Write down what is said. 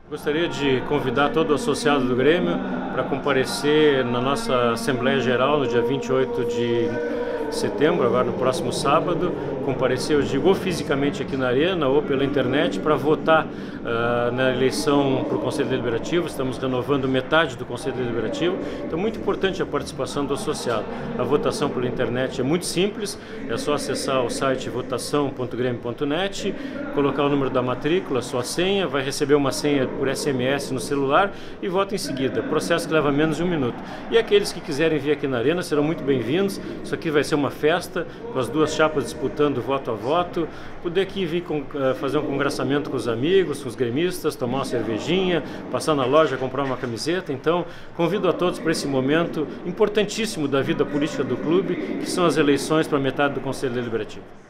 Gostaria de convidar todo o associado do Grêmio para comparecer na nossa Assembleia Geral no dia 28 de setembro, agora no próximo sábado, comparecer, eu digo, ou fisicamente aqui na Arena ou pela internet para votar na eleição para o Conselho Deliberativo. Estamos renovando metade do Conselho Deliberativo, então é muito importante a participação do associado. A votação pela internet é muito simples, é só acessar o site votação.gremio.net, colocar o número da matrícula, sua senha, vai receber uma senha por SMS no celular e vota em seguida. Processo que leva menos de 1 minuto. E aqueles que quiserem vir aqui na Arena serão muito bem-vindos. Isso aqui vai ser uma festa, com as duas chapas disputando voto a voto, poder aqui vir fazer um congraçamento com os amigos, com os gremistas, tomar uma cervejinha, passar na loja, comprar uma camiseta. Então, convido a todos para esse momento importantíssimo da vida política do clube, que são as eleições para metade do Conselho Deliberativo.